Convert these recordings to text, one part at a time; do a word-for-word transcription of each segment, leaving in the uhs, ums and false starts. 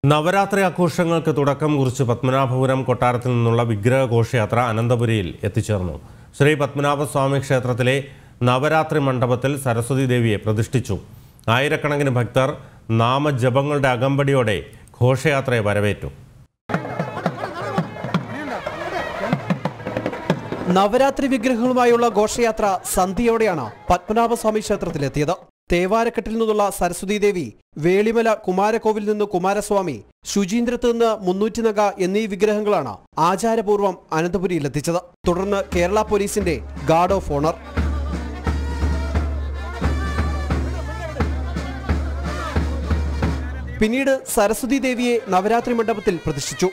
നവരാത്രി ആഘോഷങ്ങൾക്ക് തുടക്കം കുറിച്ച് പത്മനാഭപുരം കൊട്ടാരത്തിൽ നിന്നുള്ള വിഗ്രഹ ഘോഷയാത്ര അനന്തപുരിയിൽ എത്തിച്ചേർന്നു. ശ്രീ പത്മനാഭസ്വാമി ക്ഷേത്രത്തിലെ നവരാത്രി മണ്ഡപത്തിൽ സരസ്വതി ദേവിയെ പ്രതിഷ്ഠിച്ചു. ആയിരക്കണക്കിന് ഭക്തർ നാമജപങ്ങളുടെ അകമ്പടിയോടെ ഘോഷയാത്രയെ വരവേറ്റു. നവരാത്രി വിഗ്രഹങ്ങളുമായുള്ള ഘോഷയാത്ര സന്ധ്യയോടെയാണ് പത്മനാഭസ്വാമി ക്ഷേത്രത്തിലെത്തിയത്. തേവാരക്കെട്ടിൽ നിന്നുള്ള സരസ്വതി ദേവി, വേളിമല കുമാരകോവിൽ നിന്ന് കുമാരസ്വാമി, ശുചീന്ദ്രത്ത് നിന്ന് മുന്നൂറ്റി നഗ എന്നീ വിഗ്രഹങ്ങളാണ് ആചാരപൂർവ്വം അനന്തപുരിയിലെത്തിച്ചത്. തുടർന്ന് കേരള പോലീസിന്റെ ഗാർഡ് ഓഫ് ഓണർ. പിന്നീട് സരസ്വതി ദേവിയെ നവരാത്രി മണ്ഡപത്തിൽ പ്രതിഷ്ഠിച്ചു.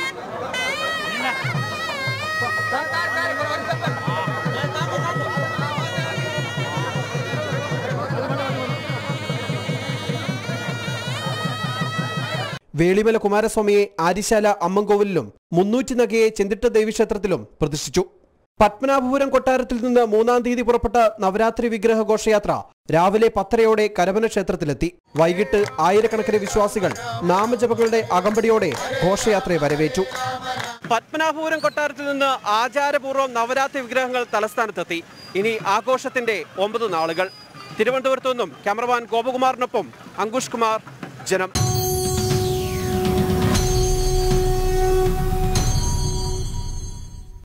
വേളിമല കുമാരസ്വാമിയെ ആര്യശാല അമ്മൻകോവിലും മുന്നൂറ്റി നഗയെ ചെന്തിട്ട ദേവീക്ഷേത്രത്തിലും പ്രതിഷ്ഠിച്ചു. പത്മനാഭപുരം കൊട്ടാരത്തിൽ നിന്ന് മൂന്നാം തീയതി പുറപ്പെട്ട നവരാത്രി വിഗ്രഹ ഘോഷയാത്ര രാവിലെ പത്തരയോടെ കരമന ക്ഷേത്രത്തിലെത്തി. വൈകിട്ട് ആയിരക്കണക്കിന് വിശ്വാസികൾ നാമജപങ്ങളുടെ അകമ്പടിയോടെ ഘോഷയാത്രയെ വരവേറ്റു. പത്മനാഭപുരം കൊട്ടാരത്തിൽ നിന്ന് ആചാരപൂർവ്വം നവരാത്രി വിഗ്രഹങ്ങൾ തലസ്ഥാനത്തെത്തി. ഇനി ആഘോഷത്തിന്റെ ഒമ്പത് നാളുകൾ. തിരുവനന്തപുരത്തു നിന്നും ക്യാമറമാൻ ഗോപകുമാറിനൊപ്പം അങ്കുഷ് കുമാർ, ജനം.